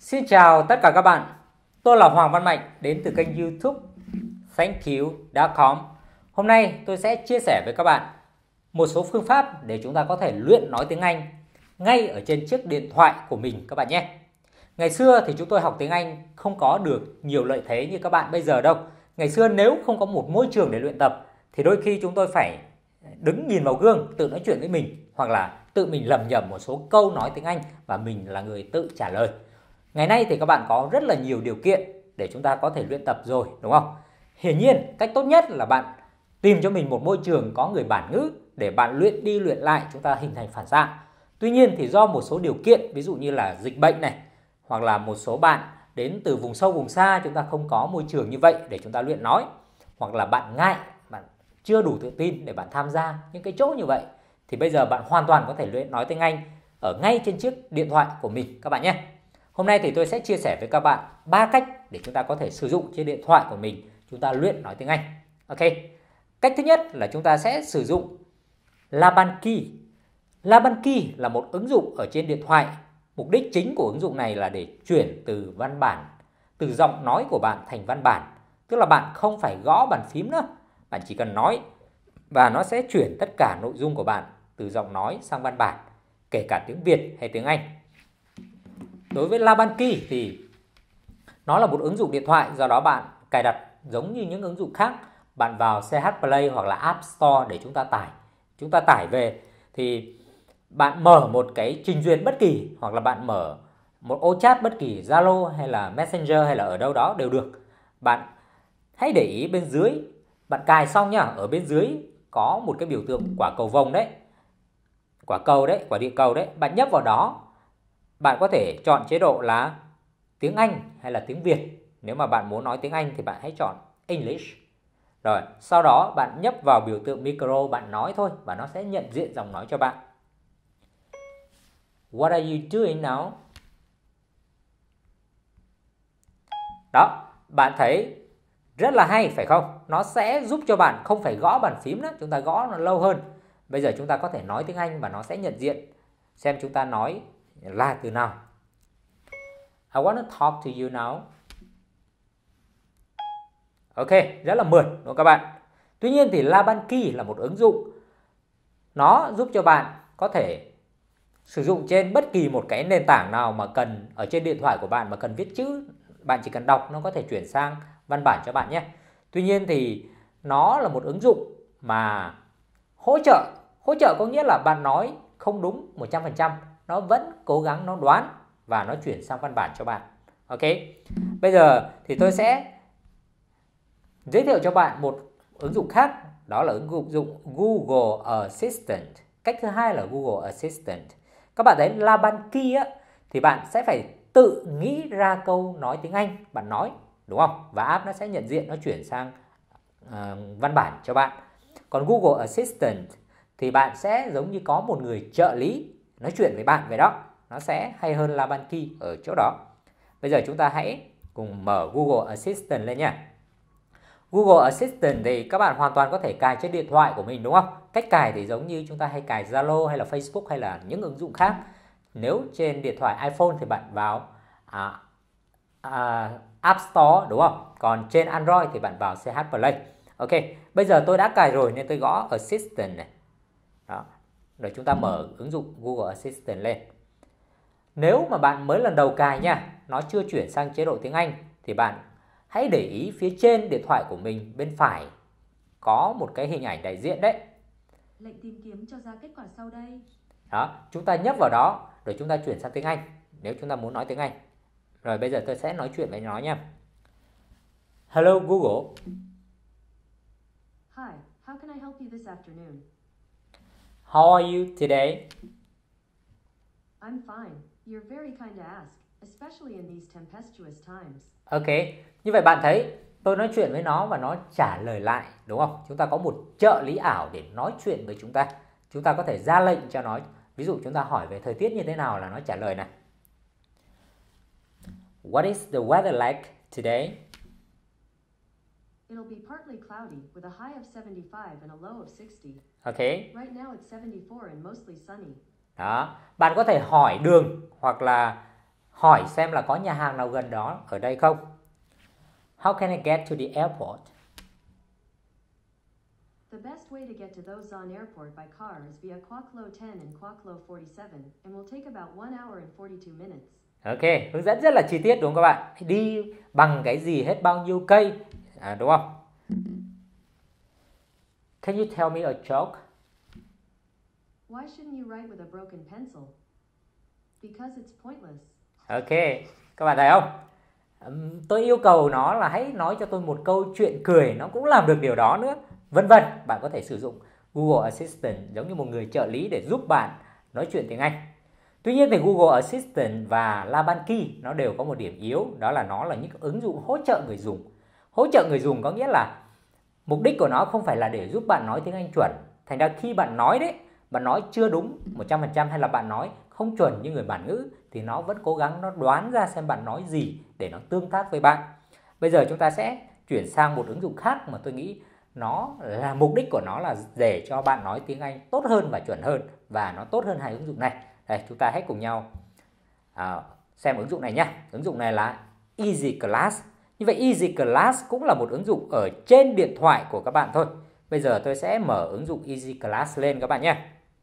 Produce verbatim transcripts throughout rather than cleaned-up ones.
Xin chào tất cả các bạn, tôi là Hoàng Văn Mạnh đến từ kênh YouTube thank you chấm com. Hôm nay tôi sẽ chia sẻ với các bạn một số phương pháp để chúng ta có thể luyện nói tiếng Anh ngay ở trên chiếc điện thoại của mình các bạn nhé. Ngày xưa thì chúng tôi học tiếng Anh không có được nhiều lợi thế như các bạn bây giờ đâu. Ngày xưa nếu không có một môi trường để luyện tập thì đôi khi chúng tôi phải đứng nhìn vào gương tự nói chuyện với mình, hoặc là tự mình lẩm nhẩm một số câu nói tiếng Anh và mình là người tự trả lời. Ngày nay thì các bạn có rất là nhiều điều kiện để chúng ta có thể luyện tập rồi, đúng không? Hiển nhiên, cách tốt nhất là bạn tìm cho mình một môi trường có người bản ngữ để bạn luyện đi luyện lại, chúng ta hình thành phản xạ. Tuy nhiên thì do một số điều kiện, ví dụ như là dịch bệnh này, hoặc là một số bạn đến từ vùng sâu vùng xa, chúng ta không có môi trường như vậy để chúng ta luyện nói, hoặc là bạn ngại, bạn chưa đủ tự tin để bạn tham gia những cái chỗ như vậy, thì bây giờ bạn hoàn toàn có thể luyện nói tiếng Anh ở ngay trên chiếc điện thoại của mình các bạn nhé. Hôm nay thì tôi sẽ chia sẻ với các bạn ba cách để chúng ta có thể sử dụng trên điện thoại của mình, chúng ta luyện nói tiếng Anh. Ok. Cách thứ nhất là chúng ta sẽ sử dụng Labanki. Labanki là một ứng dụng ở trên điện thoại. Mục đích chính của ứng dụng này là để chuyển từ văn bản, từ giọng nói của bạn thành văn bản. Tức là bạn không phải gõ bàn phím nữa, bạn chỉ cần nói và nó sẽ chuyển tất cả nội dung của bạn từ giọng nói sang văn bản, kể cả tiếng Việt hay tiếng Anh. Đối với Labanki thì nó là một ứng dụng điện thoại, do đó bạn cài đặt giống như những ứng dụng khác. Bạn vào xê hát Play hoặc là App Store để chúng ta tải. Chúng ta tải về thì bạn mở một cái trình duyệt bất kỳ, hoặc là bạn mở một ô chat bất kỳ, Zalo hay là Messenger hay là ở đâu đó đều được. Bạn hãy để ý bên dưới, bạn cài xong nhá, ở bên dưới có một cái biểu tượng quả cầu vồng đấy, quả cầu đấy, quả địa cầu đấy. Bạn nhấp vào đó, bạn có thể chọn chế độ là tiếng Anh hay là tiếng Việt. Nếu mà bạn muốn nói tiếng Anh thì bạn hãy chọn English. Rồi, sau đó bạn nhấp vào biểu tượng micro, bạn nói thôi và nó sẽ nhận diện giọng nói cho bạn. What are you doing now? Đó, bạn thấy rất là hay phải không? Nó sẽ giúp cho bạn không phải gõ bàn phím nữa, chúng ta gõ nó lâu hơn. Bây giờ chúng ta có thể nói tiếng Anh và nó sẽ nhận diện xem chúng ta nói là từ nào. I want to talk to you now. Ok, rất là mượt đúng không các bạn? Tuy nhiên thì Labanki là một ứng dụng, nó giúp cho bạn có thể sử dụng trên bất kỳ một cái nền tảng nào mà cần ở trên điện thoại của bạn mà cần viết chữ, bạn chỉ cần đọc nó có thể chuyển sang văn bản cho bạn nhé. Tuy nhiên thì nó là một ứng dụng mà hỗ trợ, hỗ trợ có nghĩa là bạn nói không đúng một trăm phần trăm, nó vẫn cố gắng nó đoán và nó chuyển sang văn bản cho bạn. Ok. Bây giờ thì tôi sẽ giới thiệu cho bạn một ứng dụng khác, đó là ứng dụng Google Assistant. Cách thứ hai là Google Assistant. Các bạn thấy Labanki á, thì bạn sẽ phải tự nghĩ ra câu nói tiếng Anh bạn nói, đúng không? Và app nó sẽ nhận diện, nó chuyển sang uh, văn bản cho bạn. Còn Google Assistant thì bạn sẽ giống như có một người trợ lý nói chuyện với bạn vậy đó. Nó sẽ hay hơn Labanki ở chỗ đó. Bây giờ chúng ta hãy cùng mở Google Assistant lên nha. Google Assistant thì các bạn hoàn toàn có thể cài trên điện thoại của mình, đúng không? Cách cài thì giống như chúng ta hay cài Zalo hay là Facebook hay là những ứng dụng khác. Nếu trên điện thoại iPhone thì bạn vào à, à, App Store, đúng không? Còn trên Android thì bạn vào xê hát Play. Ok, bây giờ tôi đã cài rồi nên tôi gõ Assistant này. Đó. Rồi chúng ta mở ứng dụng Google Assistant lên. Nếu mà bạn mới lần đầu cài nha, nó chưa chuyển sang chế độ tiếng Anh, thì bạn hãy để ý phía trên điện thoại của mình bên phải có một cái hình ảnh đại diện đấy. Lệnh tìm kiếm cho ra kết quả sau đây. Đó, chúng ta nhấp vào đó rồi chúng ta chuyển sang tiếng Anh nếu chúng ta muốn nói tiếng Anh. Rồi bây giờ tôi sẽ nói chuyện với nó nha. Hello Google. Hi, how can I help you this afternoon? How are you today? I'm fine. You're very kind to ask, especially in these tempestuous times. Ok, như vậy bạn thấy tôi nói chuyện với nó và nó trả lời lại, đúng không? Chúng ta có một trợ lý ảo để nói chuyện với chúng ta. Chúng ta có thể ra lệnh cho nó. Ví dụ chúng ta hỏi về thời tiết như thế nào là nó trả lời này. What is the weather like today? It'll be partly cloudy with a high of seventy-five and a low of sixty. Ok. Right now it's seventy-four and mostly sunny. Đó, bạn có thể hỏi đường hoặc là hỏi xem là có nhà hàng nào gần đó ở đây không. How can I get to the airport? The best way to get to those on airport by car is via Kwak Lo ten and Kwak Lo forty-seven and will take about one hour and forty-two minutes. Ok, hướng dẫn rất là chi tiết đúng không các bạn? Đi bằng cái gì, hết bao nhiêu cây, à, đúng không? Can you tell me a joke? Why shouldn't you write with a broken pencil? Because it's pointless. Ok, các bạn thấy không? Ừm, Tôi yêu cầu nó là hãy nói cho tôi một câu chuyện cười, nó cũng làm được điều đó nữa. Vân vân, bạn có thể sử dụng Google Assistant giống như một người trợ lý để giúp bạn nói chuyện tiếng Anh. Tuy nhiên thì Google Assistant và Labanki nó đều có một điểm yếu, đó là nó là những ứng dụng hỗ trợ người dùng. Hỗ trợ người dùng có nghĩa là mục đích của nó không phải là để giúp bạn nói tiếng Anh chuẩn. Thành ra khi bạn nói đấy, bạn nói chưa đúng một trăm phần trăm hay là bạn nói không chuẩn như người bản ngữ thì nó vẫn cố gắng nó đoán ra xem bạn nói gì để nó tương tác với bạn. Bây giờ chúng ta sẽ chuyển sang một ứng dụng khác mà tôi nghĩ nó là mục đích của nó là để cho bạn nói tiếng Anh tốt hơn và chuẩn hơn, và nó tốt hơn hai ứng dụng này. Đây, chúng ta hãy cùng nhau à, xem ứng dụng này nhé. Ứng dụng này là Easy Class. Như vậy Easy Class cũng là một ứng dụng ở trên điện thoại của các bạn thôi. Bây giờ tôi sẽ mở ứng dụng Easy Class lên các bạn nhé.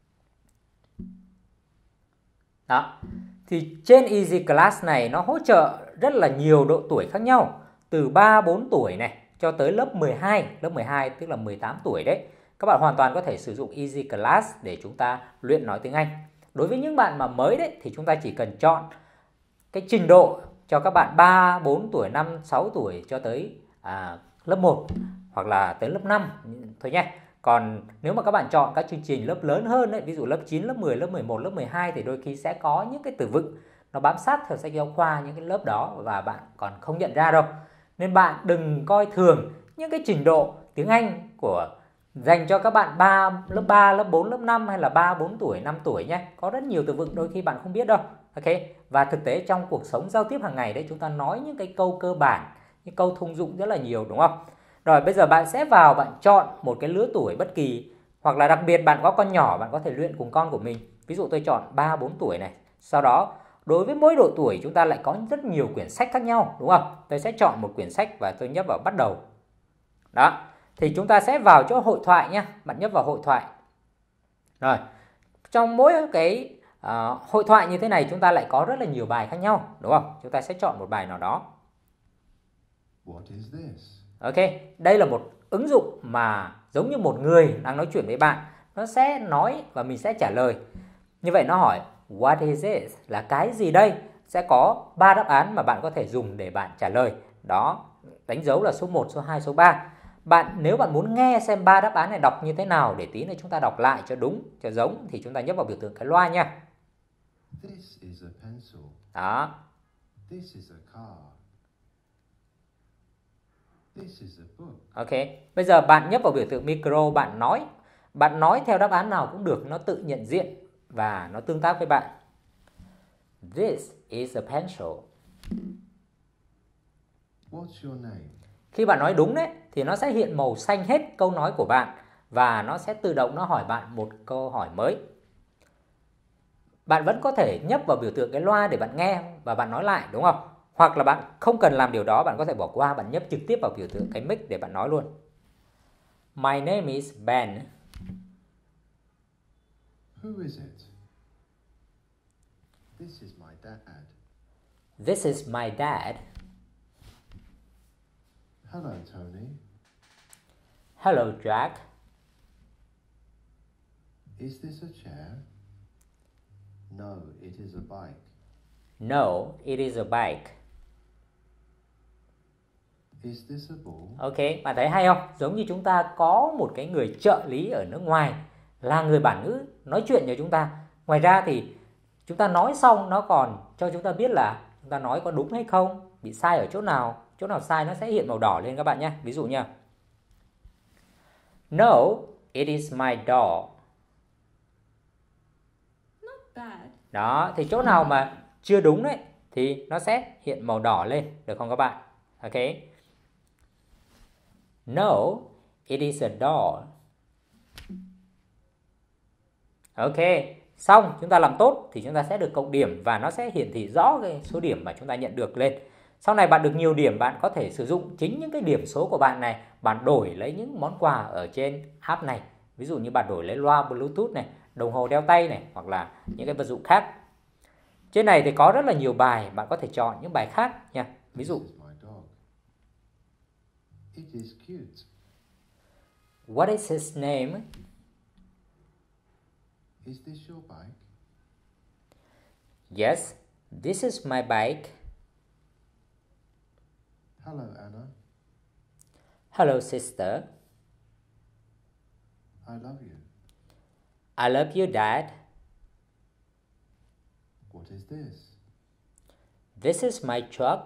Đó. Thì trên Easy Class này nó hỗ trợ rất là nhiều độ tuổi khác nhau, từ ba bốn tuổi này cho tới lớp mười hai, lớp mười hai tức là mười tám tuổi đấy. Các bạn hoàn toàn có thể sử dụng Easy Class để chúng ta luyện nói tiếng Anh. Đối với những bạn mà mới đấy thì chúng ta chỉ cần chọn cái trình độ cho các bạn ba, bốn tuổi, năm, sáu tuổi cho tới à, lớp một hoặc là tới lớp năm thôi nhé. Còn nếu mà các bạn chọn các chương trình lớp lớn hơn ấy, ví dụ lớp chín, lớp mười, lớp mười một, lớp mười hai thì đôi khi sẽ có những cái từ vựng nó bám sát theo sách giáo khoa những cái lớp đó và bạn còn không nhận ra đâu. Nên bạn đừng coi thường những cái trình độ tiếng Anh của dành cho các bạn ba, lớp ba, lớp bốn, lớp năm hay là ba, bốn tuổi, năm tuổi nhé. Có rất nhiều từ vựng đôi khi bạn không biết đâu. Ok. Và thực tế trong cuộc sống giao tiếp hàng ngày đấy, chúng ta nói những cái câu cơ bản, những câu thông dụng rất là nhiều đúng không? Rồi bây giờ bạn sẽ vào, bạn chọn một cái lứa tuổi bất kỳ, hoặc là đặc biệt bạn có con nhỏ, bạn có thể luyện cùng con của mình. Ví dụ tôi chọn ba, bốn tuổi này. Sau đó đối với mỗi độ tuổi chúng ta lại có rất nhiều quyển sách khác nhau đúng không? Tôi sẽ chọn một quyển sách và tôi nhấp vào bắt đầu. Đó. Thì chúng ta sẽ vào chỗ hội thoại nhé. Bạn nhấp vào hội thoại. Rồi. Trong mỗi cái uh, hội thoại như thế này chúng ta lại có rất là nhiều bài khác nhau đúng không? Chúng ta sẽ chọn một bài nào đó. What is this? Ok, đây là một ứng dụng mà giống như một người đang nói chuyện với bạn. Nó sẽ nói và mình sẽ trả lời. Như vậy nó hỏi what is this? Là cái gì đây? Sẽ có ba đáp án mà bạn có thể dùng để bạn trả lời. Đó, đánh dấu là số một, số hai, số ba. Bạn nếu bạn muốn nghe xem ba đáp án này đọc như thế nào để tí nữa chúng ta đọc lại cho đúng, cho giống thì chúng ta nhấp vào biểu tượng cái loa nha. This is a pencil. Đó. This is a car. This is a book. Ok, bây giờ bạn nhấp vào biểu tượng micro, bạn nói. Bạn nói theo đáp án nào cũng được, nó tự nhận diện và nó tương tác với bạn. This is a pencil. What's your name? Khi bạn nói đúng đấy thì nó sẽ hiện màu xanh hết câu nói của bạn và nó sẽ tự động nó hỏi bạn một câu hỏi mới. Bạn vẫn có thể nhấp vào biểu tượng cái loa để bạn nghe và bạn nói lại đúng không? Hoặc là bạn không cần làm điều đó, bạn có thể bỏ qua, bạn nhấp trực tiếp vào biểu tượng cái mic để bạn nói luôn. My name is Ben. Who is it? This is my dad. This is my dad. Hello, Tony. Hello, Jack. Is this a chair? No, it is a bike. No, it is a bike. Is this a ball? Ok, bạn thấy hay không? Giống như chúng ta có một cái người trợ lý ở nước ngoài là người bản ngữ nói chuyện cho chúng ta. Ngoài ra thì chúng ta nói xong nó còn cho chúng ta biết là chúng ta nói có đúng hay không, bị sai ở chỗ nào. Chỗ nào sai nó sẽ hiện màu đỏ lên các bạn nhé. Ví dụ nha. No, it is my door. Not bad. Đó, thì chỗ nào mà chưa đúng đấy thì nó sẽ hiện màu đỏ lên, được không các bạn? Ok. No, it is a door. Ok, xong chúng ta làm tốt thì chúng ta sẽ được cộng điểm và nó sẽ hiển thị rõ cái số điểm mà chúng ta nhận được lên. Sau này bạn được nhiều điểm, bạn có thể sử dụng chính những cái điểm số của bạn này, bạn đổi lấy những món quà ở trên app này. Ví dụ như bạn đổi lấy loa Bluetooth này, đồng hồ đeo tay này, hoặc là những cái vật dụng khác. Trên này thì có rất là nhiều bài, bạn có thể chọn những bài khác nha. Ví dụ It is cute. What is his name? Is this your bike? Yes, this is my bike. Hello, Anna. Hello, sister. I love you. I love you, Dad. What is this? This is my truck.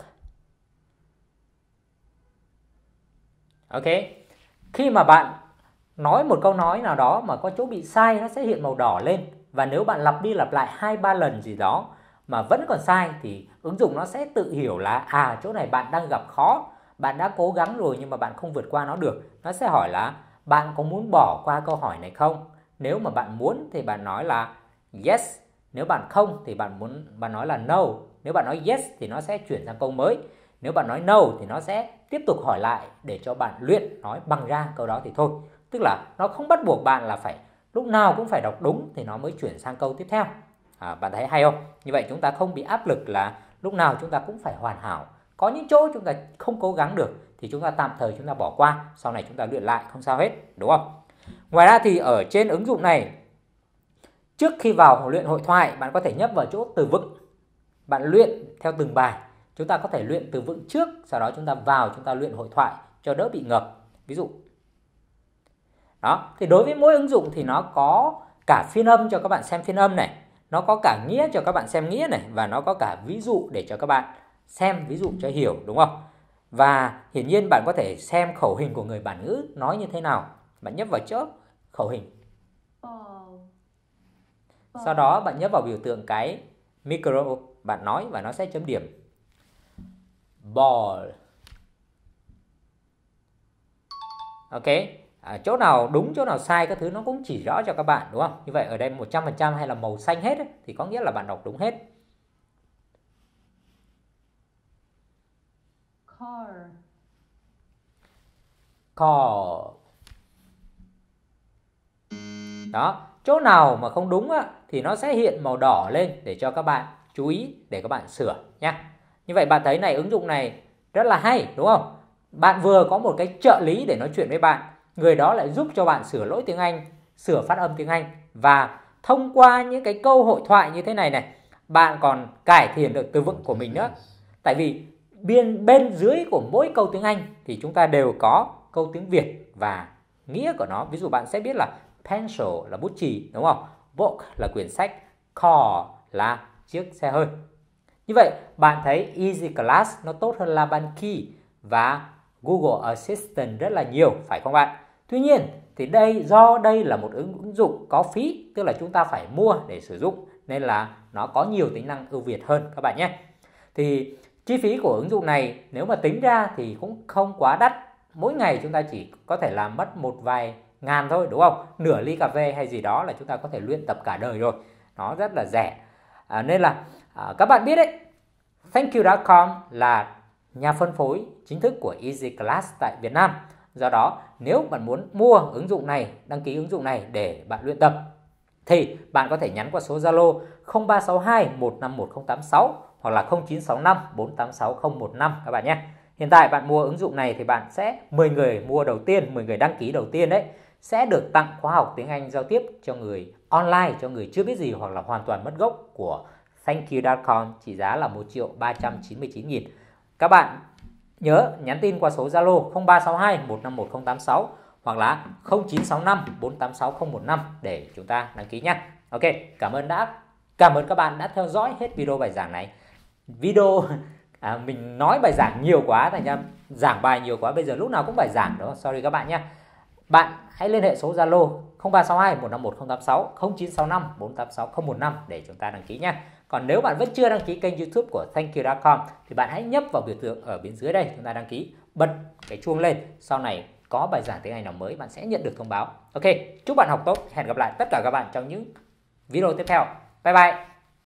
Ok, khi mà bạn nói một câu nói nào đó mà có chỗ bị sai, nó sẽ hiện màu đỏ lên. Và nếu bạn lặp đi lặp lại hai ba lần gì đó mà vẫn còn sai thì ứng dụng nó sẽ tự hiểu là à, chỗ này bạn đang gặp khó, bạn đã cố gắng rồi nhưng mà bạn không vượt qua nó được. Nó sẽ hỏi là bạn có muốn bỏ qua câu hỏi này không? Nếu mà bạn muốn thì bạn nói là yes. Nếu bạn không thì bạn muốn bạn nói là no. Nếu bạn nói yes thì nó sẽ chuyển sang câu mới. Nếu bạn nói no thì nó sẽ tiếp tục hỏi lại để cho bạn luyện nói bằng ra câu đó thì thôi. Tức là nó không bắt buộc bạn là phải lúc nào cũng phải đọc đúng thì nó mới chuyển sang câu tiếp theo. À, bạn thấy hay không? Như vậy chúng ta không bị áp lực là lúc nào chúng ta cũng phải hoàn hảo. Có những chỗ chúng ta không cố gắng được thì chúng ta tạm thời chúng ta bỏ qua, sau này chúng ta luyện lại không sao hết, đúng không? Ngoài ra thì ở trên ứng dụng này, trước khi vào luyện hội thoại, bạn có thể nhấp vào chỗ từ vựng. Bạn luyện theo từng bài. Chúng ta có thể luyện từ vựng trước, sau đó chúng ta vào chúng ta luyện hội thoại cho đỡ bị ngợp. Ví dụ. Đó, thì đối với mỗi ứng dụng thì nó có cả phiên âm cho các bạn xem phiên âm này, nó có cả nghĩa cho các bạn xem nghĩa này, và nó có cả ví dụ để cho các bạn xem ví dụ cho hiểu, đúng không? Và hiển nhiên bạn có thể xem khẩu hình của người bản ngữ nói như thế nào. Bạn nhấp vào chỗ khẩu hình. Sau đó bạn nhấp vào biểu tượng cái micro, bạn nói và nó sẽ chấm điểm. Ball. Ok, à, chỗ nào đúng, chỗ nào sai, các thứ nó cũng chỉ rõ cho các bạn, đúng không? Như vậy ở đây một trăm phần trăm hay là màu xanh hết ấy, thì có nghĩa là bạn đọc đúng hết. Car. Car. Đó, chỗ nào mà không đúng á, thì nó sẽ hiện màu đỏ lên để cho các bạn chú ý, để các bạn sửa nhé. Như vậy bạn thấy này, ứng dụng này rất là hay, đúng không? Bạn vừa có một cái trợ lý để nói chuyện với bạn, người đó lại giúp cho bạn sửa lỗi tiếng Anh, sửa phát âm tiếng Anh. Và thông qua những cái câu hội thoại như thế này này, bạn còn cải thiện được từ vựng của mình nữa. Tại vì bên, bên dưới của mỗi câu tiếng Anh thì chúng ta đều có câu tiếng Việt và nghĩa của nó. Ví dụ bạn sẽ biết là pencil là bút chì, đúng không? Book là quyển sách, car là chiếc xe hơi. Như vậy bạn thấy Easy Class nó tốt hơn Labanki và Google Assistant rất là nhiều, phải không bạn? Tuy nhiên thì đây do đây là một ứng dụng có phí, tức là chúng ta phải mua để sử dụng, nên là nó có nhiều tính năng ưu việt hơn các bạn nhé. Thì chi phí của ứng dụng này nếu mà tính ra thì cũng không quá đắt. Mỗi ngày chúng ta chỉ có thể làm mất một vài ngàn thôi, đúng không? Nửa ly cà phê hay gì đó là chúng ta có thể luyện tập cả đời rồi. Nó rất là rẻ. À, nên là à, các bạn biết đấy, thank you chấm com là nhà phân phối chính thức của Easy Class tại Việt Nam. Do đó nếu bạn muốn mua ứng dụng này, đăng ký ứng dụng này để bạn luyện tập, thì bạn có thể nhắn qua số Zalo không ba sáu hai một năm một không tám sáu hoặc là không chín sáu năm bốn tám sáu không một năm các bạn nhé. Hiện tại bạn mua ứng dụng này thì bạn sẽ mười người mua đầu tiên, mười người đăng ký đầu tiên đấy sẽ được tặng khóa học tiếng Anh giao tiếp cho người online, cho người chưa biết gì hoặc là hoàn toàn mất gốc của thank you chấm com, trị giá là một triệu ba trăm chín mươi chín nghìn. Các bạn nhớ nhắn tin qua số Zalo không ba sáu hai một năm một không tám sáu hoặc là không chín sáu năm bốn tám sáu không một năm để chúng ta đăng ký nhé. Ok, cảm ơn đã cảm ơn các bạn đã theo dõi hết video bài giảng này. Video à, mình nói bài giảng nhiều quá, thành ra giảng bài nhiều quá, bây giờ lúc nào cũng bài giảng đó, sorry các bạn nhé. Bạn hãy liên hệ số Zalo không ba sáu hai một năm một không tám sáu không chín sáu năm bốn tám sáu không một năm để chúng ta đăng ký nhé. Còn nếu bạn vẫn chưa đăng ký kênh YouTube của thank you chấm com thì bạn hãy nhấp vào biểu tượng ở bên dưới đây, chúng ta đăng ký, bật cái chuông lên, sau này có bài giảng tiếng Anh nào mới bạn sẽ nhận được thông báo. Ok, chúc bạn học tốt, hẹn gặp lại tất cả các bạn trong những video tiếp theo. Bye bye.